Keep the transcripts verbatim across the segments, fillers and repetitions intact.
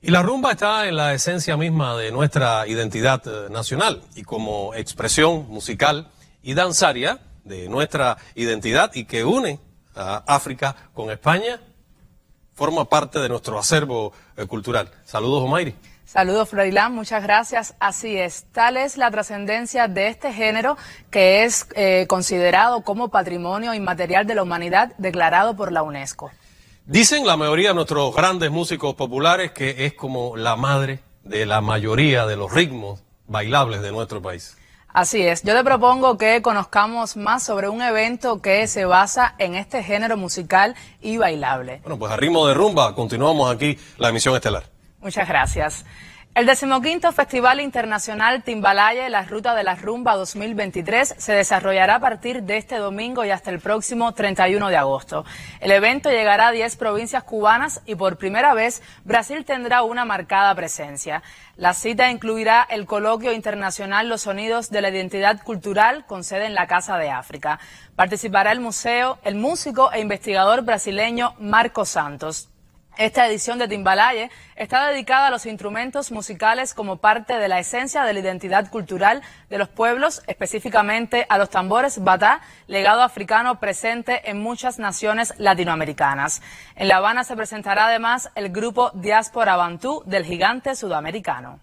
Y la rumba está en la esencia misma de nuestra identidad eh, nacional y como expresión musical y danzaria de nuestra identidad y que une a África con España, forma parte de nuestro acervo eh, cultural. Saludos, Omairi. Saludos, Florilán, muchas gracias. Así es, tal es la trascendencia de este género que es eh, considerado como Patrimonio Inmaterial de la Humanidad declarado por la UNESCO. Dicen la mayoría de nuestros grandes músicos populares que es como la madre de la mayoría de los ritmos bailables de nuestro país. Así es, yo te propongo que conozcamos más sobre un evento que se basa en este género musical y bailable. Bueno, pues a ritmo de rumba continuamos aquí la emisión estelar. Muchas gracias. El decimoquinto Festival Internacional Timbalaye, la Ruta de la Rumba dos mil veintitrés, se desarrollará a partir de este domingo y hasta el próximo treinta y uno de agosto. El evento llegará a diez provincias cubanas y por primera vez Brasil tendrá una marcada presencia. La cita incluirá el coloquio internacional Los Sonidos de la Identidad Cultural con sede en la Casa de África. Participará el museo, el músico e investigador brasileño Marcos Santos. Esta edición de Timbalaye está dedicada a los instrumentos musicales como parte de la esencia de la identidad cultural de los pueblos, específicamente a los tambores batá, legado africano presente en muchas naciones latinoamericanas. En La Habana se presentará además el grupo Diáspora Bantú del gigante sudamericano.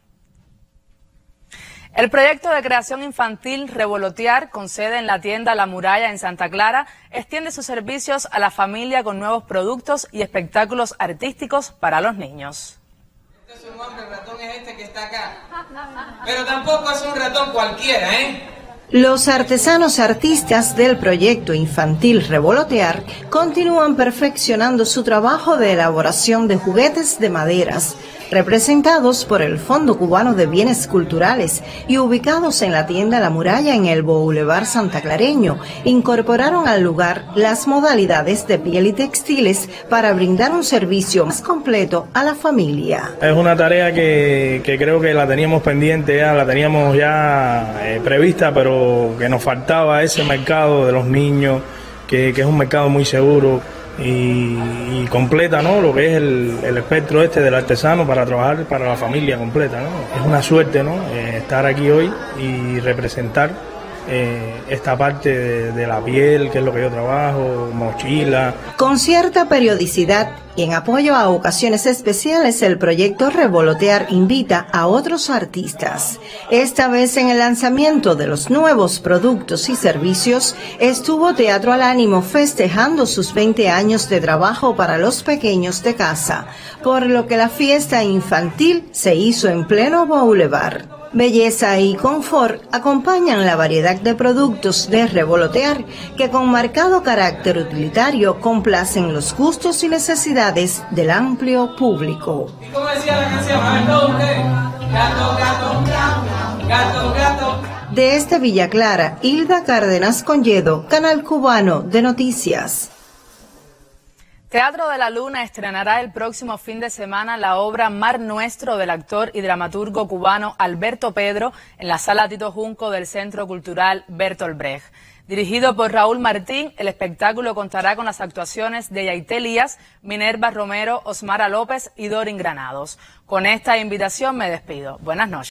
El proyecto de creación infantil Revolotear, con sede en la tienda La Muralla en Santa Clara, extiende sus servicios a la familia con nuevos productos y espectáculos artísticos para los niños. Este es un hombre, el ratón es este que está acá. Pero tampoco es un ratón cualquiera, ¿eh? Los artesanos artistas del proyecto infantil Revolotear continúan perfeccionando su trabajo de elaboración de juguetes de maderas, representados por el Fondo Cubano de Bienes Culturales y ubicados en la tienda La Muralla en el Boulevard Santaclareño. Incorporaron al lugar las modalidades de piel y textiles para brindar un servicio más completo a la familia. Es una tarea que, que creo que la teníamos pendiente, ya la teníamos ya eh, prevista, pero que nos faltaba ese mercado de los niños, que, que es un mercado muy seguro. Y, y completa, ¿no?, lo que es el, el espectro este del artesano para trabajar para la familia completa, ¿no? Es una suerte, ¿no?, eh, estar aquí hoy y representar eh, esta parte de, de la piel, que es lo que yo trabajo, mochila. Con cierta periodicidad y en apoyo a ocasiones especiales, el proyecto Revolotear invita a otros artistas. Esta vez en el lanzamiento de los nuevos productos y servicios estuvo Teatro al Ánimo festejando sus veinte años de trabajo para los pequeños de casa, por lo que la fiesta infantil se hizo en pleno Boulevard. Belleza y confort acompañan la variedad de productos de Revolotear, que con marcado carácter utilitario complacen los gustos y necesidades del amplio público. ¿Cómo decía la canción? A ver, todos ustedes. Gato, gato, gato, gato. Desde Villa Clara, Hilda Cárdenas Conyedo, Canal Cubano de Noticias. Teatro de la Luna estrenará el próximo fin de semana la obra Mar Nuestro del actor y dramaturgo cubano Alberto Pedro en la Sala Tito Junco del Centro Cultural Bertolt Brecht. Dirigido por Raúl Martín, el espectáculo contará con las actuaciones de Yaité Elías, Minerva Romero, Osmara López y Dorin Granados. Con esta invitación me despido. Buenas noches.